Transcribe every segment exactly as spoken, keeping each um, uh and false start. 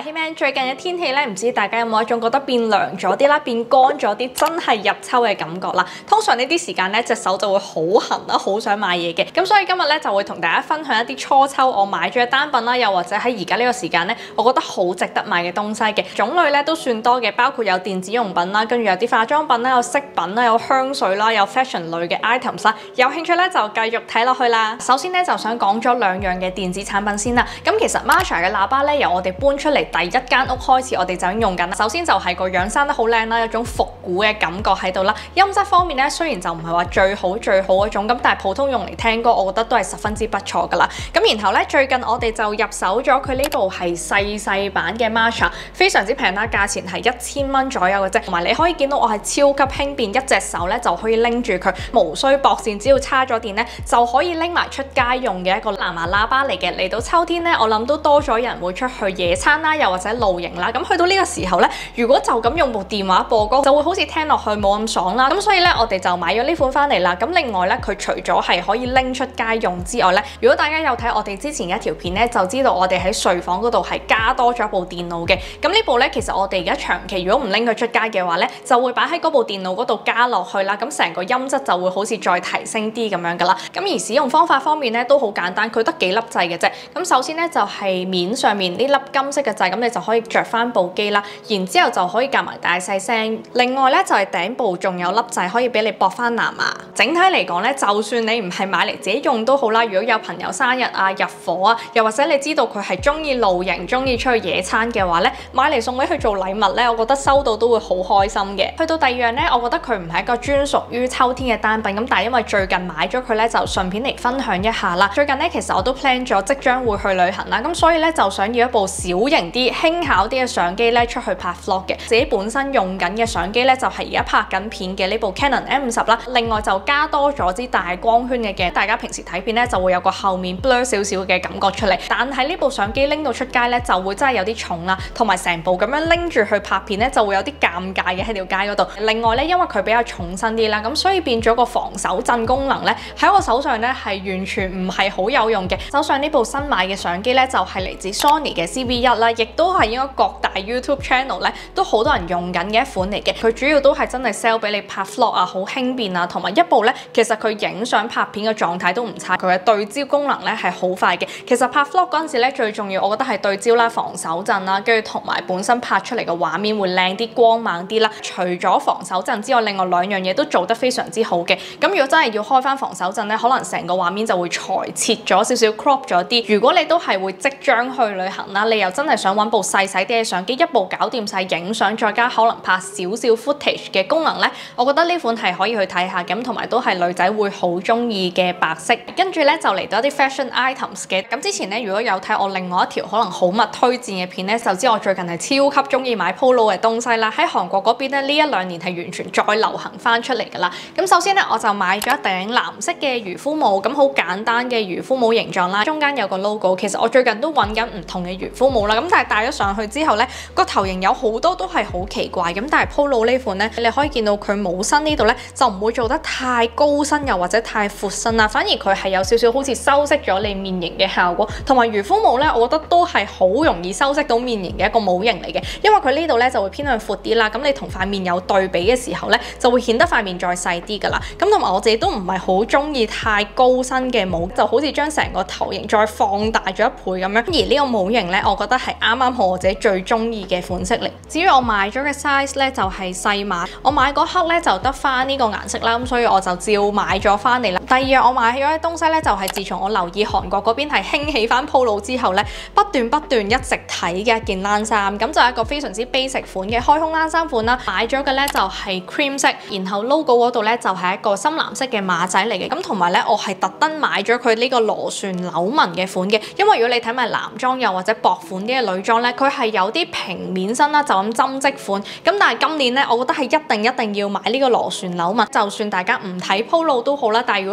希 Man， 最近嘅天氣咧，唔知大家有冇一種覺得變涼咗啲啦，變乾咗啲，真係入秋嘅感覺啦。通常呢啲時間咧，隻手就會好痕啦，好想買嘢嘅。咁所以今日咧就會同大家分享一啲初秋我買咗嘅單品啦，又或者喺而家呢個時間咧，我覺得好值得買嘅東西嘅種類咧都算多嘅，包括有電子用品啦，跟住有啲化妝品啦，有飾品啦，有香水啦，有 fashion 類嘅 items 啦。有興趣咧就繼續睇落去啦。首先咧就想講咗兩樣嘅電子產品先啦。咁其實 Marshall 嘅喇叭咧，由我哋搬出嚟第一間屋開始，我哋就已經用緊啦。首先就係個樣生得好靚啦，有種復古嘅感覺喺度啦。音質方面咧，雖然就唔係話最好最好嗰種，咁但係普通用嚟聽歌，我覺得都係十分之不錯噶啦。咁然後咧，最近我哋就入手咗佢呢部係細細版嘅 Marshall， 非常之平啦，價錢係一千蚊左右嘅啫。同埋你可以見到我係超級輕便，一隻手咧就可以拎住佢，無需駁線，只要插咗電咧就可以拎埋出街用嘅一個藍牙喇叭嚟嘅。嚟到秋天咧，我諗都多咗人會出去野餐啦，又或者露營啦。咁去到呢個時候咧，如果就咁用部電話播歌，就會好似聽落去冇咁爽啦。咁所以咧，我哋就買咗呢款翻嚟啦。咁另外咧，佢除咗係可以拎出街用之外咧，如果大家有睇我哋之前嘅一條片咧，就知道我哋喺睡房嗰度係加多咗部電腦嘅。咁呢部咧，其實我哋而家長期如果唔拎佢出街嘅話咧，就會擺喺嗰部電腦嗰度加落去啦。咁成個音質就會好似再提升啲咁樣噶啦。咁而使用方法方面咧都好簡單，佢得幾粒掣嘅啫。咁首先咧就係面上面呢粒金色嘅掣，咁你就可以着翻部機啦。然之後就可以夾埋大細聲。另外咧就係頂部仲有粒掣可以俾你駁翻藍牙。整體嚟講咧，就算你唔係買嚟自己用都好啦。如果有朋友生日啊、入伙啊，又或者你知道佢係中意露營、中意出去野餐嘅話咧，買嚟送俾佢做禮物咧，我覺得收到都會好開心嘅。去到第二樣咧，我覺得佢唔係一個專屬於秋天嘅單品，咁但係因為最近買咗佢咧，就順便嚟分享一下啦。最近咧其實我都 plan 咗即將會去旅行啦，咁所以咧就想要一部小型啲、輕巧啲嘅相機咧出去拍 vlog 嘅。自己本身用緊嘅相機咧就係而家拍緊片嘅呢部 Canon M 五十啦，另外就加多咗支大光圈嘅鏡，大家平時睇片咧就會有個後面 blur 少少嘅感覺出嚟。但係呢部相機拎到出街咧就會真係有啲重啦，同埋成部咁樣拎住去拍片咧就會有啲尷尬嘅喺條街嗰度。另外咧，因為佢比較重身啲啦，咁所以變咗個防手震功能咧喺我手上咧係完全唔係好有用嘅。手上呢部新買嘅相機咧就係嚟自 Sony 嘅 C V 一啦，亦都係應該各大 YouTube channel 咧都好多人用緊嘅一款嚟嘅。佢主要都係真係 sell 俾你拍 vlog 啊，好輕便啊，同埋一部咧其實佢影相拍片嘅狀態都唔差，佢嘅對焦功能咧係好快嘅。其實拍 vlog 嗰陣時咧最重要，我覺得係對焦啦、防手震啦，跟住同埋本身拍出嚟嘅畫面會靚啲、光猛啲啦。除咗防手震之外，另外兩樣嘢都做得非常之好嘅。咁如果真係要開翻防手震咧，可能成個畫面就會裁切咗少少 crop 咗啲。如果你都係會即將去旅行啦，你又真係想揾部細細啲嘅相機，一部搞掂晒影相，再加可能拍少少 footage 嘅功能咧，我覺得呢款係可以去睇下。咁同埋都係女仔會好中意嘅白色。跟住咧就嚟到一啲 fashion items 嘅。咁之前咧如果有睇我另外一條可能好密推薦嘅片咧，就知我最近係超級中意買 Polo 嘅東西啦。喺韓國嗰邊咧呢一兩年係完全再流行翻出嚟㗎啦。咁首先咧我就買咗一頂藍色嘅漁夫帽，咁好簡單嘅漁夫帽形狀啦，中間有個 logo。其實我最近都揾緊唔同嘅漁夫帽啦，咁但係戴咗上去之後咧，個頭型有好多都係好奇怪。咁但係 Polo 呢款咧，你可以見到佢帽身呢度咧就唔會做得太高身，又或者太闊身啦，反而佢係有少少好似修飾咗你面型嘅效果。同埋漁夫帽咧，我覺得都係好容易修飾到面型嘅一個帽型嚟嘅，因為佢呢度咧就會偏向闊啲啦。咁你同塊面有對比嘅時候咧，就會顯得塊面再細啲㗎啦。咁同埋我自己都唔係好中意太高身嘅帽，就好似將成個頭型再放大咗一倍咁樣。而呢個帽型咧，我覺得係啱啱好我自己最中意嘅款式嚟。至於我買咗嘅 size 咧，就係細碼。我買嗰刻咧就得翻呢個顏色啦，咁所以我就照買咗翻嚟啦。第二樣我買咗嘅東西咧，就係自從我留意韓國嗰邊係興起翻 Polo 之後咧，不斷不斷一直睇嘅一件冷衫，咁就係一個非常之 basic 款嘅開胸冷衫款啦。買咗嘅咧就係 cream 色，然後 logo 嗰度咧就係一個深藍色嘅馬仔嚟嘅。咁同埋咧，我係特登買咗佢呢個螺旋扭紋嘅款嘅，因為如果你睇埋男裝又或者薄款啲嘅女裝咧，佢係有啲平面身啦，就咁針織款。咁但係今年咧，我覺得係一定一定要買呢個螺旋扭紋，就算大家唔睇 Polo 都好啦。但係如果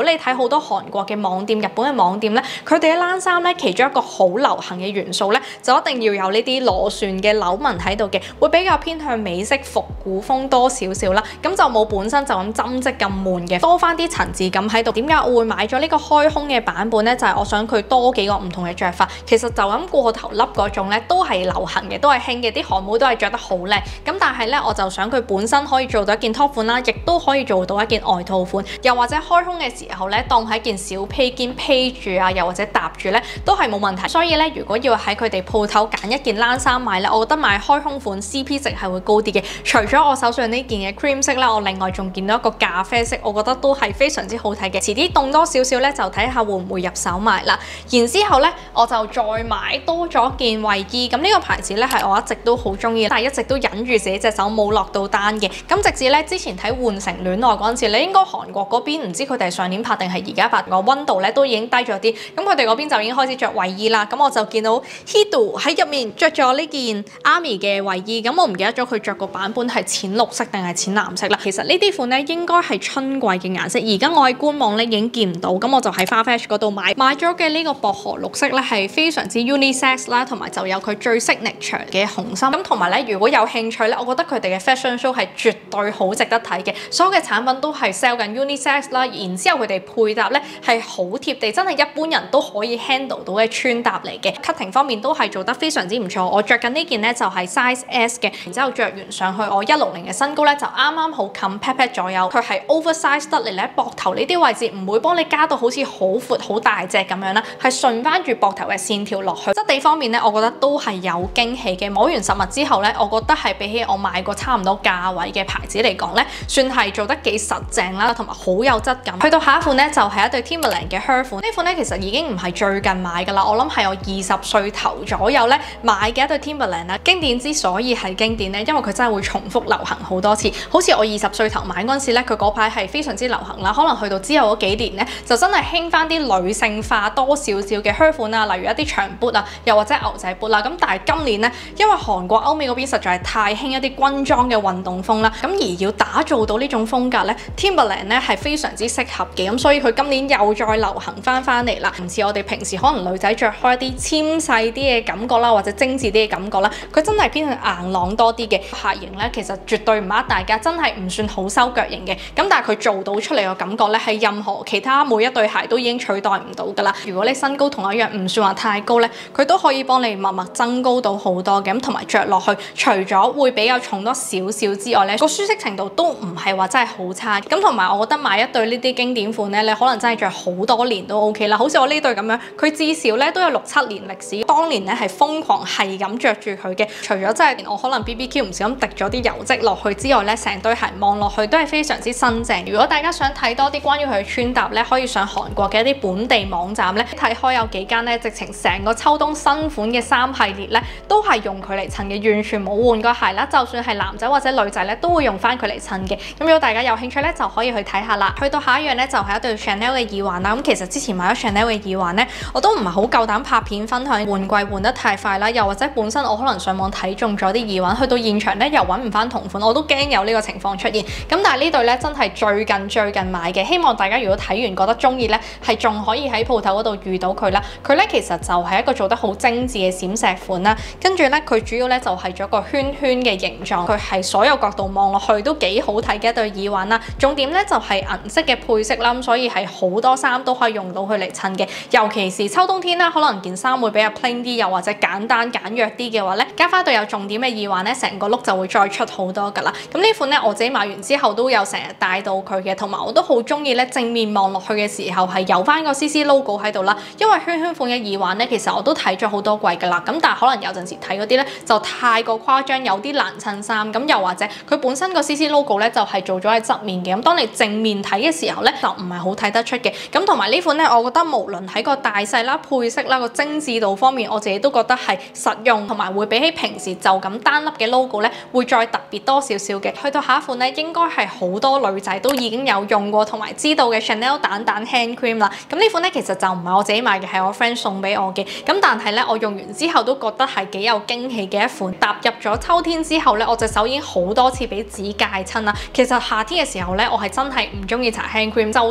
果你睇好多韓國嘅網店、日本嘅網店咧，佢哋嘅冷衫咧，其中一個好流行嘅元素咧，就一定要有呢啲螺旋嘅扭紋喺度嘅，會比較偏向美式復古風多少少啦。咁就冇本身就咁針織咁悶嘅，多翻啲層次感喺度。點解我會買咗呢個開胸嘅版本咧？就係、是、我想佢多幾個唔同嘅着法。其實就咁過頭笠嗰種咧，都係流行嘅，都係興嘅，啲韓妹都係着得好靚。咁但係咧，我就想佢本身可以做到一件 top 款啦，亦都可以做到一件外套款，又或者開胸嘅時候咧，當係一件小披肩披住啊，又或者搭住咧，都係冇問題。所以咧，如果要喺佢哋鋪頭揀一件冷衫買咧，我覺得買開胸款 C P 值係會高啲嘅。除咗我手上呢件嘅 cream 色啦，我另外仲見到一個咖啡色，我覺得都係非常之好睇嘅。遲啲凍多少少咧，就睇下會唔會入手買啦。然之後咧，我就再買多咗件衛衣。咁呢個牌子咧係我一直都好中意，但係一直都忍住自己隻手冇落到單嘅。咁直至咧之前睇《換乘戀愛》嗰陣時，你應該韓國嗰邊唔知佢哋係上年拍定係而家拍，個溫度咧都已經低咗啲。咁佢哋嗰邊就已經開始着衛衣啦。咁我就見到 Hido 喺入面着咗呢件 Army 嘅衛衣。咁我唔記得咗佢着個版本係淺綠色定係淺藍色啦。其實呢啲款咧應該係春季嘅顏色，而家我喺官網咧已經見唔到。咁我就喺 Farfetch 嗰度買買咗嘅呢個薄荷綠色咧係非常之 unisex 啦，同埋就有佢最 signature 嘅紅心。咁同埋咧，如果有興趣咧，我覺得佢哋嘅 fashion show 係絕對好值得睇嘅。所有嘅產品都係 sell 緊 unisex 啦，然之後佢哋配搭咧係好貼地，真係一般人都可以 handle 到嘅穿搭嚟嘅。cutting 方面都係做得非常之唔錯。我着緊呢件咧就係 size S 嘅，然之後着完上去我一六零嘅身高咧就啱啱好冚 pat pat 左右。佢係 oversize 得嚟咧，膊頭呢啲位置唔會幫你加到好似好闊好大隻咁樣啦，係順翻住膊頭嘅線條落去。質地方面咧，我覺得都係有驚喜嘅。摸完實物之後咧，我覺得係比起我買過差唔多價位嘅牌子嚟講咧，算係做得幾實淨啦，同埋好有質感。去到下一款咧，就係、是、一對 Timberland 嘅 Her 款。呢款咧其實已經唔係最近買㗎啦，我諗係我二十歲頭左右咧買嘅一對 Timberland 啦。經典之所以係經典咧，因為佢真係會重複流行好多次。好似我二十歲頭買嗰陣時咧，佢嗰排係非常之流行啦。可能去到之後嗰幾年咧，就真係興翻啲女性化多少少嘅 Her 款啊，例如一啲長 boot 啊，又或者牛仔 boot 啦。咁但係今年咧，因為韓國歐美嗰邊實在係太興一啲軍裝嘅運動風啦，咁而要打造到呢種風格咧 ，Timberland 咧係非常之適合嘅。咁所以佢今年又再流行翻翻嚟啦，唔似我哋平時可能女仔着開一啲纖細啲嘅感覺啦，或者精緻啲嘅感覺啦，佢真係偏向硬朗多啲嘅鞋型咧，其實絕對唔呃大家，真係唔算好收腳型嘅。咁但係佢做到出嚟嘅感覺咧，係任何其他每一對鞋都已經取代唔到㗎啦。如果你身高同我一樣唔算話太高咧，佢都可以幫你默默增高到好多嘅。咁同埋着落去，除咗會比較重多少少之外咧，個舒適程度都唔係話真係好差。咁同埋我覺得買一對呢啲經典款咧，你可能真係着好多年都 OK 啦。好似我呢對咁樣，佢至少咧都有六七年歷史。當年咧係瘋狂係咁着住佢嘅，除咗真係我可能 B B Q 唔小心滴咗啲油漬落去之外咧，成對鞋望落去都係非常之新淨。如果大家想睇多啲關於佢嘅穿搭咧，可以上韓國嘅一啲本地網站咧睇開，有幾間咧直情成個秋冬新款嘅衫系列咧都係用佢嚟襯嘅，完全冇換過鞋啦。就算係男仔或者女仔咧，都會用翻佢嚟襯嘅。咁如果大家有興趣咧，就可以去睇下啦。去到下一樣咧，就係一對 Chanel 嘅耳環啦。咁其實之前買咗 Chanel 嘅耳環咧，我都唔係好夠膽拍片分享，換季換得太快啦，又或者本身我可能上網睇中咗啲耳環，去到現場咧又揾唔翻同款，我都驚有呢個情況出現。咁但係呢對咧真係最近最近買嘅，希望大家如果睇完覺得中意咧，係仲可以喺鋪頭嗰度遇到佢啦。佢咧其實就係一個做得好精緻嘅閃石款啦，跟住咧佢主要咧就係做一個圈圈嘅形狀，佢係所有角度望落去都幾好睇嘅一對耳環啦。重點咧就係銀色嘅配色啦，咁所以係好多衫都可以用到佢嚟襯嘅。尤其是秋冬天啦，可能件衫會比較 plain 啲，又或者簡單簡約啲嘅話咧，加翻對有重點嘅耳環咧，成個 look 就會再出好多噶啦。咁呢款咧我自己買完之後都有成日戴到佢嘅，同埋我都好中意咧正面望落去嘅時候係有翻個 C C logo 喺度啦。因為圈圈款嘅耳環咧，其實我都睇咗好多季噶啦，咁但係可能有陣時睇嗰啲咧就太過誇張，有啲難襯衫。咁又或者佢本身個 C C logo 咧就係做咗喺側面嘅，咁當你正面睇嘅時候咧就唔係好睇得出嘅。咁同埋呢款咧，我覺得無論喺個大細啦、配色啦、個精緻度方面，我自己都覺得係實用，同埋會比起平時就咁單粒嘅 logo 咧，會再特別多少少嘅。去到下一款咧，應該係好多女仔都已經有用過同埋知道嘅 Chanel 蛋蛋 hand cream 啦。咁呢款咧其實就唔係我自己買嘅，係我 friend 送俾我嘅。咁但係咧，我用完之後都覺得係幾有驚喜嘅一款。踏入咗秋天之後咧，我隻手已經好多次俾指戒親啦。其實夏天嘅時候咧，我係真係唔中意搽 hand cream，就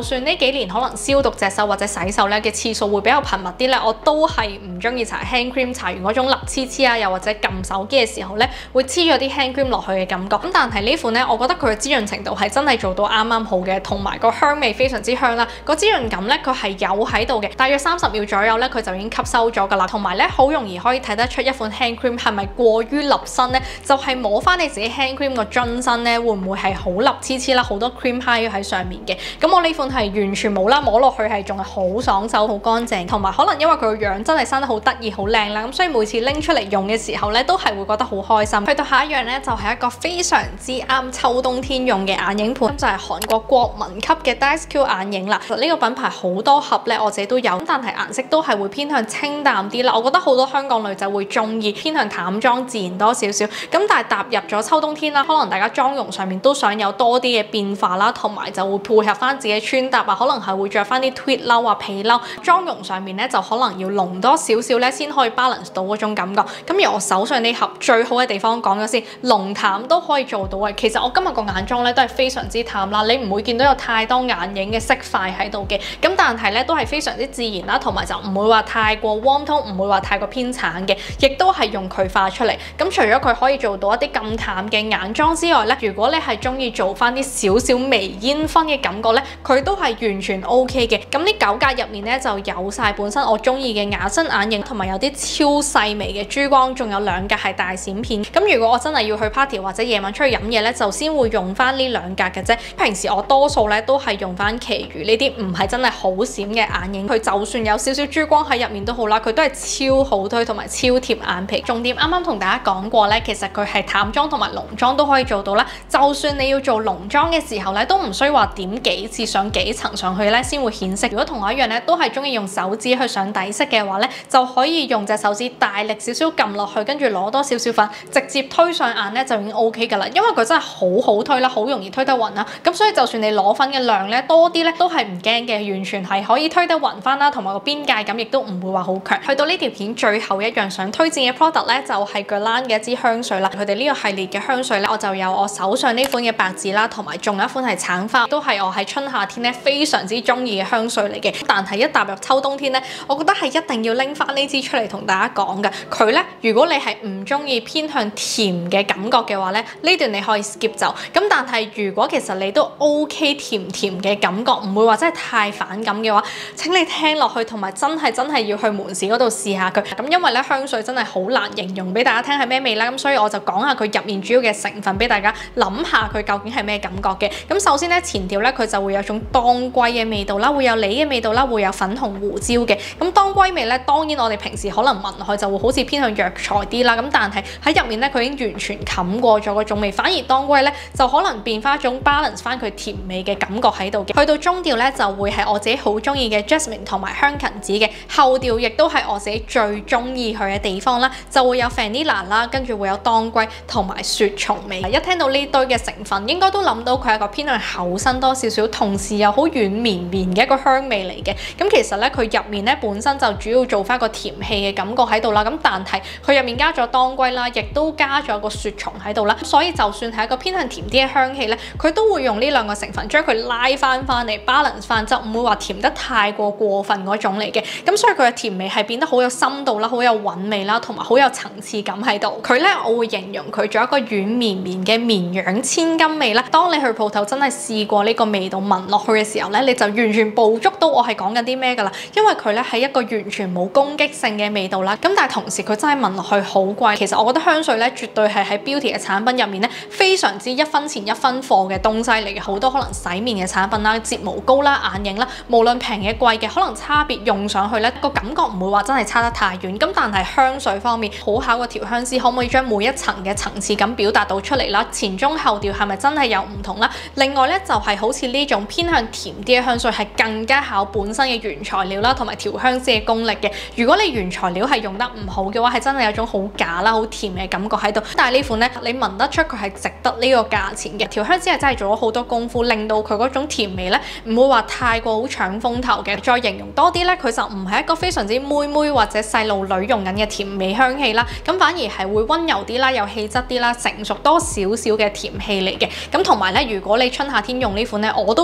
算呢幾年可能消毒隻手或者洗手咧嘅次數會比較頻密啲咧，我都係唔中意搽 hand cream， 搽完嗰種立黐黐啊，又或者撳手機嘅時候咧會黐咗啲 hand cream 落去嘅感覺。咁但係呢款咧，我覺得佢嘅滋潤程度係真係做到啱啱好嘅，同埋個香味非常之香啦。個滋潤感咧佢係有喺度嘅，大約三十秒左右咧佢就已經吸收咗㗎啦。同埋咧好容易可以睇得出一款 hand cream 係咪過於立身咧，就係、是、摸翻你自己 hand cream 個樽身咧，會唔會係好立黐黐啦，好多 cream high 喺上面嘅。咁我呢款係完全冇啦，摸落去係仲係好爽手、好乾淨，同埋可能因為佢個樣真係生得好得意、好靚啦，咁所以每次拎出嚟用嘅時候咧，都係會覺得好開心。去到下一樣咧，就係、是、一個非常之啱秋冬天用嘅眼影盤，就係、是、韓國國民級嘅 Daisy 眼影啦。其實呢個品牌好多盒咧，我自己都有，但係顏色都係會偏向清淡啲啦。我覺得好多香港女仔會中意偏向淡妝自然多少少。咁但係踏入咗秋冬天啦，可能大家妝容上面都想有多啲嘅變化啦，同埋就會配合翻自己穿搭啊，可能係會着翻啲 tweed 褸啊、皮褸，妝容上面咧就可能要濃多少少咧，先可以 balance 到嗰種感覺。咁而我手上呢盒最好嘅地方講咗先，濃淡都可以做到嘅。其實我今日個眼妝咧都係非常之淡啦，你唔會見到有太多眼影嘅色塊喺度嘅。咁但係咧都係非常之自然啦，同埋就唔會話太過 warm tone，唔會話太過偏橙嘅，亦都係用佢化出嚟。咁除咗佢可以做到一啲咁淡嘅眼妝之外咧，如果你係中意做翻啲少少微煙燻嘅感覺咧，佢都係完全 O K 嘅。咁呢九格入面咧就有晒本身我中意嘅雅詩眼影，同埋有啲超細微嘅珠光，仲有兩格係大閃片。咁如果我真係要去 party 或者夜晚出去飲嘢咧，就先會用翻呢兩格嘅啫。平時我多數咧都係用翻其餘呢啲唔係真係好閃嘅眼影，佢就算有少少珠光喺入面都好啦，佢都係超好推同埋超貼眼皮。重點啱啱同大家講過咧，其實佢係淡妝同埋濃妝都可以做到啦。就算你要做濃妝嘅時候咧，都唔需要話點幾次上幾層上去咧先會顯色。如果同我一樣咧，都係中意用手指去上底色嘅話咧，就可以用隻手指大力少少撳落去，跟住攞多少少粉，直接推上眼咧就已經 O K 噶啦。因為佢真係好好推啦，好容易推得勻啦。咁所以就算你攞粉嘅量咧多啲咧，都係唔驚嘅，完全係可以推得勻翻啦，同埋個邊界感亦都唔會話好強。去到呢條片最後一樣想推薦嘅 product 咧，就係 Guerlain 嘅一支香水啦。佢哋呢個系列嘅香水咧，我就有我手上呢款嘅白芷啦，同埋仲有一款係橙花，都係我喺春夏天咧非常之中意嘅香水嚟嘅。但係一踏入秋冬天咧，我覺得係一定要拎翻呢支出嚟同大家講嘅。佢咧，如果你係唔中意偏向甜嘅感覺嘅話咧，呢段你可以 skip 走。咁但係如果其實你都 OK 甜甜嘅感覺，唔會話真係太反感嘅話，請你聽落去，同埋真係真係要去門市嗰度試下佢。咁因為咧香水真係好難形容俾大家聽係咩味啦，咁所以我就講下佢入面主要嘅成分俾大家諗下佢究竟係咩感覺嘅。咁首先咧前調咧佢就會有種當歸嘅味道啦，會有梨嘅味道啦，會有粉紅胡椒嘅。咁當歸味咧，當然我哋平時可能聞落去就會好似偏向藥材啲啦，咁但係喺入面咧佢已經完全冚過咗嗰種味，反而當歸咧就可能變翻一種 balance 翻佢甜味嘅感覺喺度嘅。去到中調咧就會係我自己好中意嘅 jasmine 同埋香芹子嘅，後調亦都係我自己最中意佢嘅地方啦，就會有 vanilla 啦，跟住會有當歸同埋雪松味。一聽到呢堆嘅成分，應該都諗到佢係一個偏向厚身多少少，同時又好軟綿綿嘅一個香味嚟嘅。咁其實咧佢入面咧本身就主要做翻個甜氣嘅感覺喺度啦，咁但係佢入面加咗當歸啦，亦都加咗個雪松喺度啦，所以就算係一個偏向甜啲嘅香氣咧，佢都會用呢兩個成分將佢拉翻翻嚟 balance 翻，就唔會話甜得太過過分嗰種嚟嘅。咁所以佢嘅甜味係變得好有深度啦，好有韻味啦，同埋好有層次感喺度。佢咧我會形容佢做一個軟綿綿嘅綿羊千金味啦。當你去鋪頭真係試過呢個味道聞落去嘅時候咧，你就完全捕捉到我係講緊啲咩噶啦。因為佢咧係一個完全冇攻擊性嘅味道啦。咁但係同時佢真係聞落去好貴。其實我覺得香水咧絕對係喺 beauty 嘅產品入面咧非常之一分錢一分貨嘅東西嚟嘅。好多可能洗面嘅產品啦、睫毛膏啦、眼影啦，無論平嘅貴嘅，可能差別用上去咧個感覺唔會話真係差得太遠。咁但係香水方面，好考個調香師可唔可以將每一層嘅層次感表達到出嚟啦？前中後調係咪真係有唔同啦？另外咧就係、是、好似呢種偏向甜啲嘅香水，係更加考本身嘅原材料啦，同埋調香師嘅功力嘅。如果你原材料係用得唔好嘅話，係真係有種好假啦、好甜嘅感覺喺度。但係呢款咧，你聞得出佢係值得呢個價錢嘅。調香師係真係做咗好多功夫，令到佢嗰種甜味咧唔會話太過好搶風頭嘅。再形容多啲咧，佢就唔係一個非常之妹妹或者細路女用緊嘅甜味香氣啦，咁反而係會溫柔啲啦，有氣質啲啦，成熟多少少嘅甜氣嚟嘅。咁同埋咧，如果你春夏天用呢款咧，我都覺得有啲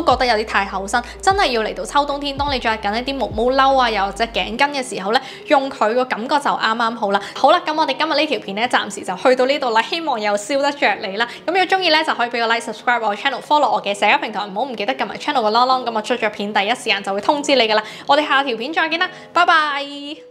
太厚身，真係要嚟到秋冬天，當你着緊一啲毛毛褸啊，又或者頸巾嘅時候咧，用佢個感覺就啱啱好啦。好啦，咁我哋今日呢條片咧，暫時就去到呢度啦，希望又燒得着你啦。咁如果中意咧，就可以俾個 like、subscribe 我 channel、follow 我嘅社交平台，唔好唔記得撳埋 channel 個啷啷，咁我出咗片第一時間就會通知你噶啦。我哋下條片再見啦，拜拜。